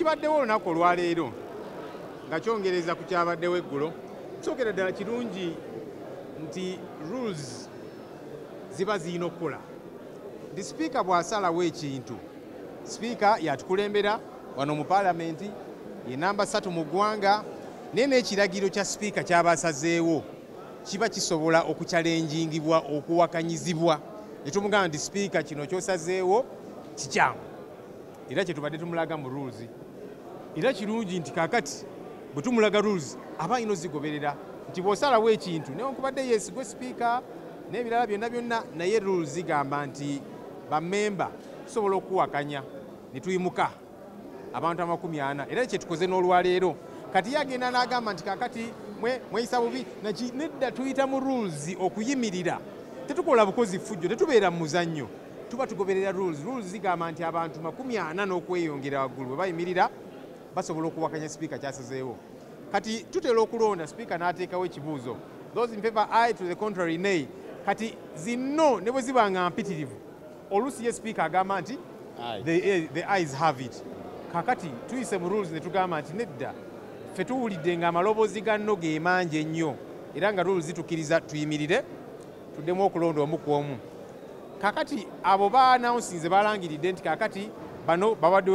kibaddewo olunaku olwaleero nga kyongereza ku kyabaddewo eggulo sookera ddala kirungi nti rules ziba zirina okukola nti sipiika bw'asalawo ekintu sipiika yatukulembera wano mu paalamenti ye namba 3 mu ggwanga naye n'ekiragiro kya sipiika ky'abasazeewo kiba kisobola okukyalenjingibwa okuwakanyizibwa ne tumugamba nti sipiika kino ky'osazeewo kikyamu era kyetubadde tumulaga mu rules era kirungi nti kaakati bwe tumulaga rules aba alina ozigoberera nti bw'osalawo ekintu newankubadde yeesigwe sipiika n'ebirala byonna naye rules zigamba nti bammemba tusobola okuwakanya ne tuyimuka abantu 40 era kyetukoze n'olwaleero kati yagenda n'agamba nti kaakati mweyisa bubi nedda tuyita mu rules okuyimirira tetukola bukozi ffujjo tetubeera mu muzannyo tuba tugoberera rules zigamba nti abantu 40 n'okweyongera waggulu bwe bayimirira basobola okuwakanya sipiika kyasazeewo kati tutera okulonda sipiika n'ateekawo ekibuuzo those in favor aye, to the contrary nay kati zino ne bwe ziba nga mpitirivu oluusi ye sipiika agamba nti the ayes have it kakati tuyise mu rules ne tugamba nti nedda ffe tuwulidde nga amaloboozi ganno ge mangi ennyo era nga rules zitukkiriza tuyimirire tuddemu okulonda omu ku omu kakati abo baanawunsinze balangiridde nti kakati bano babadde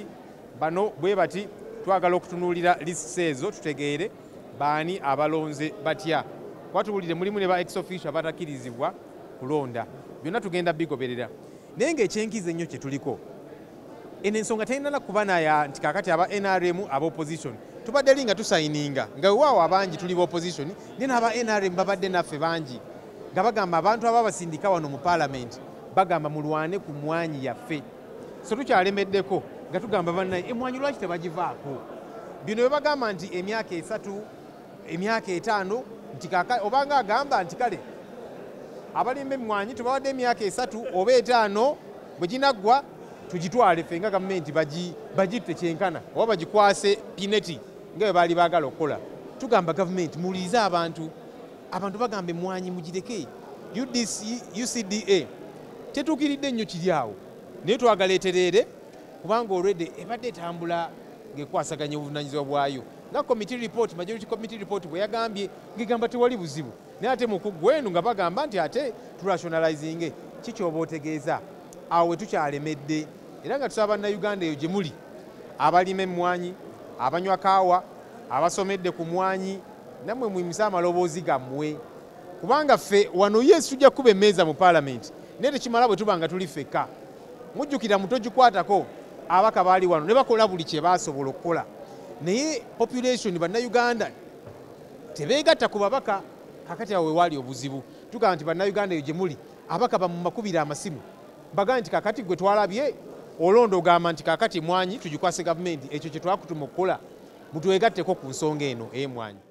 bwe bati twagala okutunuulira lists ezo tutegeere baani abalonze batya kuba tuwulire mulimu ne ba ex officio abatakkirizibwa kulonda byonna tugenda bigoberera naye ng'ekyenkiza ennyo kye tuliko eno ensonga terina kuba naya nti kakati aba NRM aba opposition tubadde linga tusayininga nga wewaawo abangi tuli ba opposition naye n'aba NRM babadde naffe bangi nga bagamba abantu ababasindika wano mu paalamenti bagamba mulwane ku mwanyi yaffe so tukyalemeddeko nga tugamba bannaye emwanyi lwaki tebagivaako bino bwe bagamba nti emyaka 3 emyaka 5 nti obanga agamba nti kale abalimba emmwanyi tubawadde emyaka 3 oba 5 bwe ginaggwa tugitwale ffe nga gavumenti bagitte kyenkana oba bagikwase pineti nga bwe baali baagala okukola tugamba gavumenti muwulirize abantu bagamba emmwanyi mugireke UCDA tetuukiridde nnyo kiri awo naye twagala etereere kubanga olwedde ebadde etambula ng'ekwasaganya obuvunaanyizibwa bwayo nga majority committee report bwe yagambye ng'egamba tewali buzibu naye ate mukuggwa eno nga bagamba nti ate turationalizinge kikyoba otegeeza awo we tukyalemedde era nga tusaba bannayuganda eyo gye muli abalima emmwanyi abanywa kaawa abasomedde ku mwanyi nammwe muyimisa amaloboozi gammwe kubanga ffe wano yesu tujja kuba emmeeza mu paalamenti naye tekimala bwe tuba nga tuli ffekka mujjukira mutogikwatako abaka baali wano ne bakola buli kye baasobola okukola naye population bannayuganda tebeegatta ku babaka kakati awo wewaali obuzibu tugamba nti bannayuganda eyo gye muli abaka bamumakubire amasimu bagamba nti kakati gwe twalabye olonda ogamba nti kakati mwanyi tugikwase gavumenti ekyo kye twakutuma okukola mutwegatteko ku nsonga eno ey'emwanyi